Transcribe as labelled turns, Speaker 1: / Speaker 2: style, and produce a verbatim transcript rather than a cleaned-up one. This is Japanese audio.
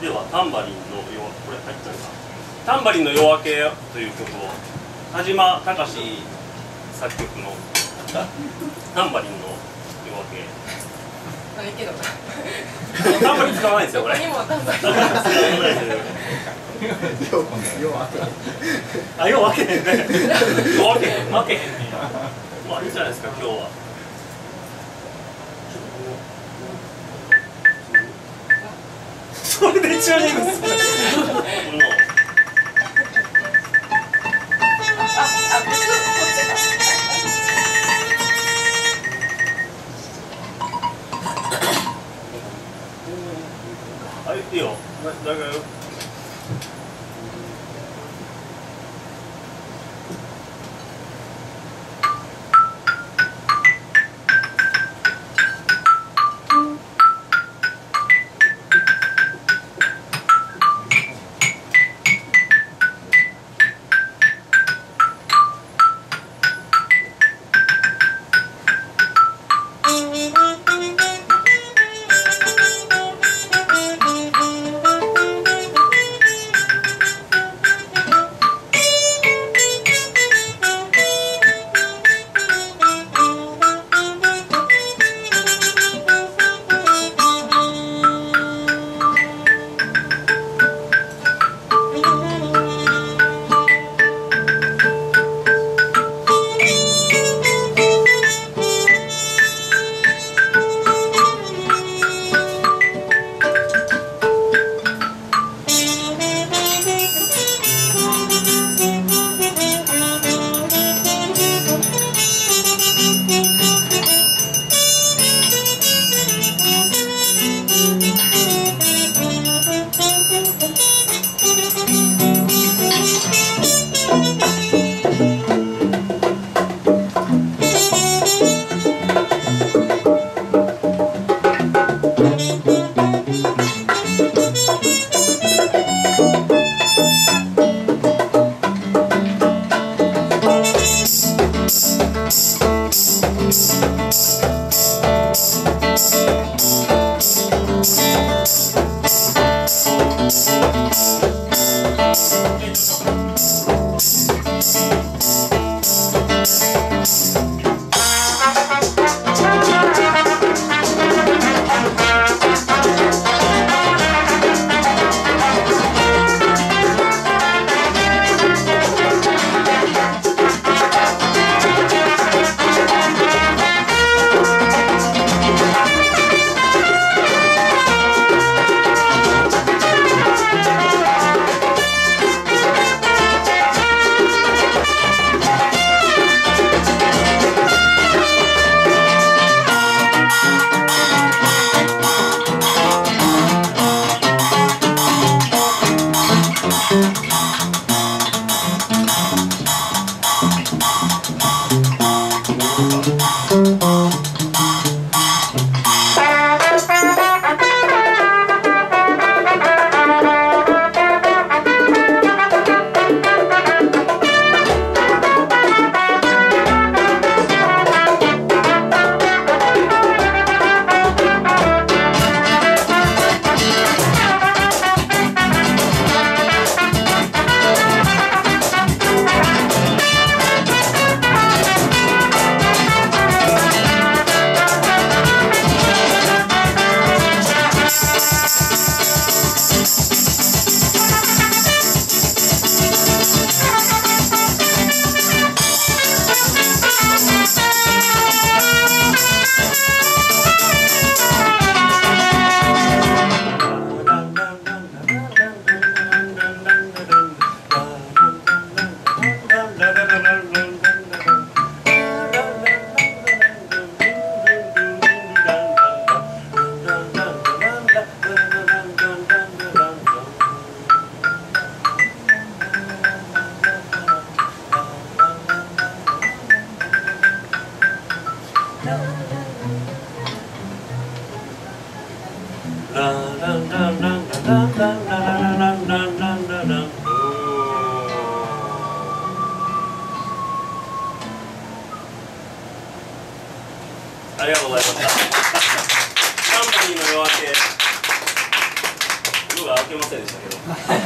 Speaker 1: ではタンバリンの夜これ入ったのかタンバリンの夜明けという曲を田島隆作曲のタンバリンの夜明け
Speaker 2: ないけど
Speaker 1: タンバリン使わないんですよこれ。
Speaker 2: どこにもタンバリン
Speaker 1: 使わないですよ。あ、夜明けへんね。夜明けへん、負けへんね。まあいいじゃないですか今日は。それでチューニングする。
Speaker 2: あ、あ、こっちこっち
Speaker 1: あ、いいよ。だから。ありがとうございました。タンバリンの夜明け、夜が明けませんでしたけど